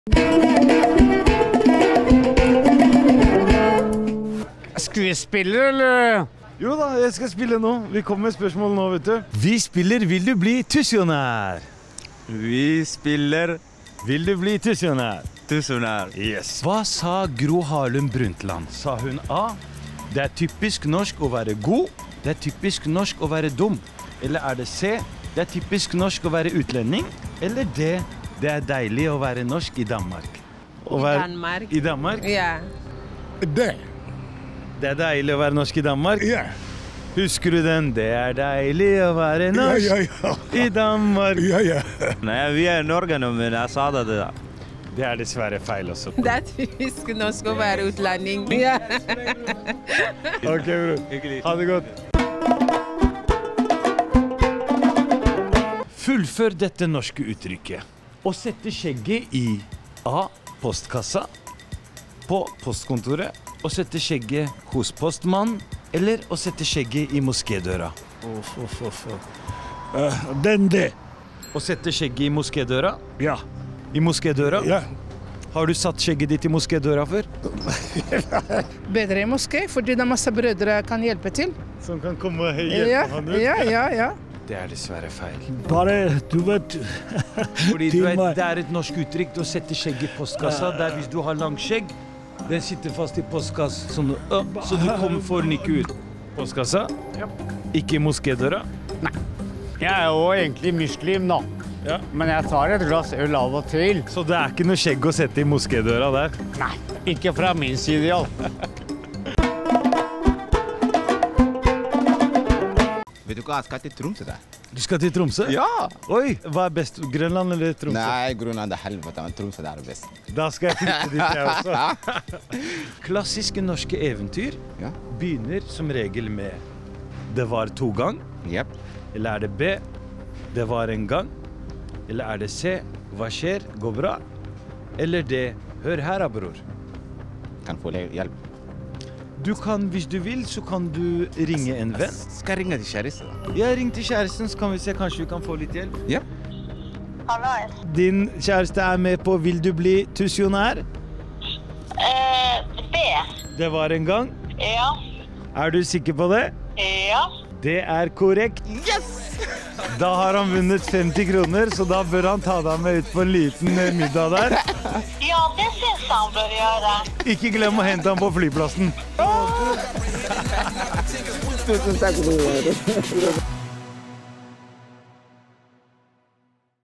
Skuespiller, eller? Jo da, jeg skal spille nå. Vi kommer med spørsmål nå, vet du. Vi spiller Vil du bli tusjonær? Vi spiller Vil du bli tusjonær? tusjonær. Yes. Hva sa Gro Harlem Brundtland? Sa hun A? Det er typisk norsk å være god. Det er typisk norsk å være dum. Eller er det C? Det er typisk norsk å være utlending. Eller D? Det er deilig å være norsk i Danmark. Danmark. I Danmark? Ja. Det. Det er deilig å være norsk i Danmark? Ja. Husker du den? Det er deilig å være norsk i Danmark. Ja. Nei, vi er i Norge nå, men jeg sa det da. Det er dessverre feil også. Det er typisk norsk å være utlending. Ja. Ok, bro. Ha det godt. Fullfør dette norske uttrykket. Å sette skjegget i A. Postkassa. På postkontoret. Å sette skjegget hos postmann. Eller å sette skjegget i moskédøra. Den det. Å sette skjegget i moskédøra. Ja. I moskédøra? Ja. Har du satt skjegget ditt i moskédøra før? Bedre i moské, fordi det er masse brødre kan hjelpe til. Som kan komme og hjelpe han ut? Ja. Det er dessverre feil. Bare, du vet... Fordi du vet, det er et norsk uttrykk å sette skjegg i postkassa. Det er hvis du har lang skjegg, den sitter fast i postkassa, så du får den ikke ut. Postkassa? Ikke i moskédøra? Nei. Jeg er jo egentlig muslim da. Ja. Men jeg tar et glass øl av og til. Så det er ikke noe skjegg å sette i moskédøra der? Nei, ikke fra min side i alt. Vet du hva, jeg skal til Tromsø der. Du skal til Tromsø? Ja! Oi, hva er best? Grønland eller Tromsø? Nei, Grønland er helvete, men Tromsø der er best. Da skal jeg flytte dit jeg også. Klassiske norske eventyr Ja. begynner som regel med det var 2 gang. Jep. Eller er det B, det var en gang. Eller er det C, hva skjer, går bra. Eller D, hør her da, bror. Kan få hjelp. Du kan, hvis du vil, så kan du ringe en venn. Skal jeg ringe til kjæresten? Jeg ring til kjæresten, så kan vi se, kanskje vi kan få litt hjelp. Ja. Din kjæreste er med på Vil du bli tusjonær? B. Det var en gang. Ja. Er du sikker på det? Ja. Det er korrekt. Yes! Da har han vunnet 50 kroner, så da bør han ta deg med ut på en liten middag der. Ja, det synes han bør gjøre. Ikke glem å hente han på flyplassen. Tusen takk.